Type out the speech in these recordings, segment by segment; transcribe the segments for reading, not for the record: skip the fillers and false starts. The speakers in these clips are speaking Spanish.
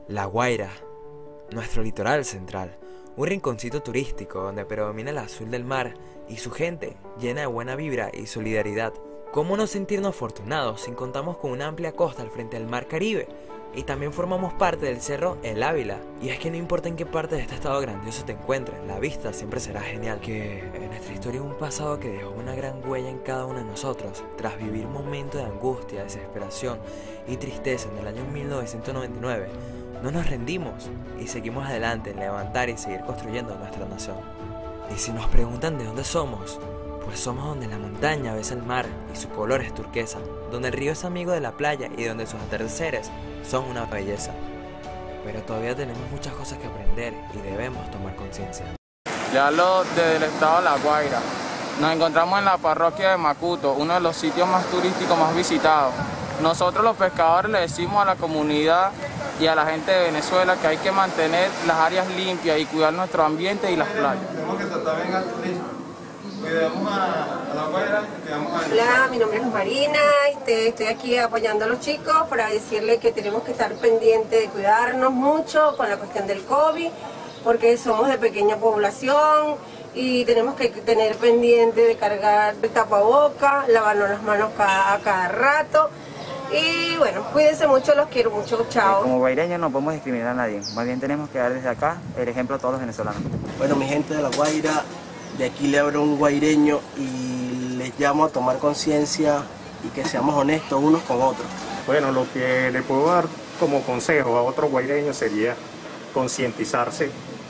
La Guaira, nuestro litoral central, un rinconcito turístico donde predomina el azul del mar y su gente llena de buena vibra y solidaridad. ¿Cómo no sentirnos afortunados si contamos con una amplia costa al frente del mar Caribe? Y también formamos parte del cerro El Ávila. Y es que no importa en qué parte de este estado grandioso te encuentres, la vista siempre será genial. Que en nuestra historia un pasado que dejó una gran huella en cada uno de nosotros, tras vivir momentos de angustia, desesperación y tristeza en el año 1999, no nos rendimos y seguimos adelante en levantar y seguir construyendo nuestra nación. Y si nos preguntan de dónde somos, pues somos donde la montaña besa el mar y su color es turquesa, donde el río es amigo de la playa y donde sus atardeceres son una belleza. Pero todavía tenemos muchas cosas que aprender y debemos tomar conciencia. Ya lo del estado de La Guaira. Nos encontramos en la parroquia de Macuto, uno de los sitios más turísticos más visitados. Nosotros los pescadores le decimos a la comunidad y a la gente de Venezuela que hay que mantener las áreas limpias y cuidar nuestro ambiente y las playas. Tenemos que tratar bien cuidamos a La Guaira, cuidamos a... Hola, mi nombre es Marina, estoy aquí apoyando a los chicos para decirles que tenemos que estar pendientes de cuidarnos mucho con la cuestión del COVID, porque somos de pequeña población y tenemos que tener pendiente de cargar el tapaboca, lavarnos las manos a cada rato. Y bueno, cuídense mucho, los quiero mucho, chao. Como guaireños no podemos discriminar a nadie, más bien tenemos que dar desde acá el ejemplo a todos los venezolanos. Bueno, mi gente de La Guaira, de aquí le hablo un guaireño y les llamo a tomar conciencia y que seamos honestos unos con otros. Bueno, lo que le puedo dar como consejo a otros guaireños sería concientizarse,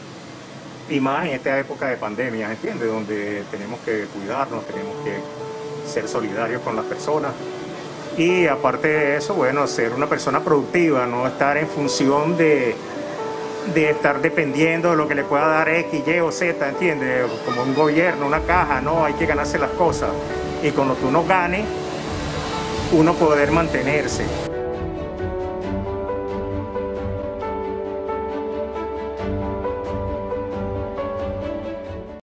y más en esta época de pandemia, ¿entiendes? Donde tenemos que cuidarnos, tenemos que ser solidarios con las personas. Y aparte de eso, bueno, ser una persona productiva, no estar en función de estar dependiendo de lo que le pueda dar X, Y o Z, ¿entiendes? Como un gobierno, una caja, no, hay que ganarse las cosas. Y con lo que uno gane, uno poder mantenerse.